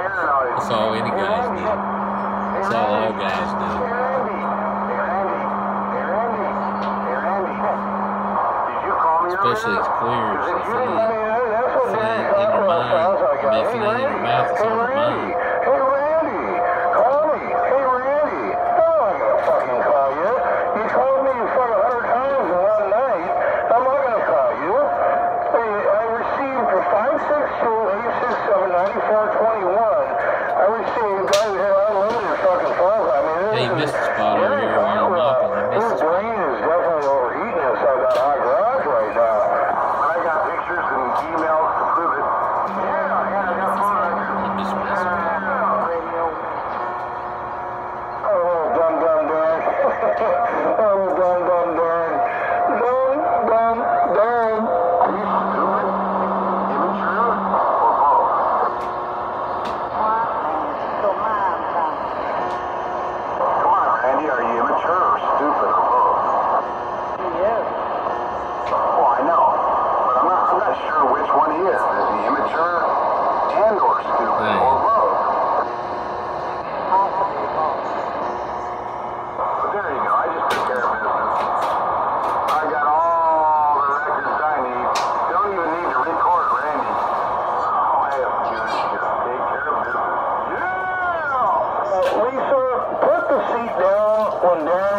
That's all any guys do. That's all guys do. Especially as clear as if it ain't in your mind. I mean, if it ain't in your mouth, it's on your mind. Hey, Randy, call me. Hey, Randy. No, I'm going to fucking call you. You called me fucking 100 times in one night. I'm not going to call you. I received for 562-867-9421. I received guys that unlimited fucking phone. I mean, hey, you missed the spot over here where you're mopping. You missed the spot. This brain is definitely overheating inside that hot garage right now. I got pictures and emails to prove it. Yeah, I got phone records. I'm just messing with you. Oh, dum dum dum. Oh, dum dum dum. Dum dum dum. Are you stupid? Immature? Or both? Come on, Randy. Are you immature or stupid or both? He is. Well, I know. But I'm not sure which one he is. Is he immature and or stupid or both? Possibly both. But there you go. I just took care of business. I got all the records I need. Don't even need to record Randy. All I have to do is just take care of business. Yeah! Lisa, put the seat down when Dad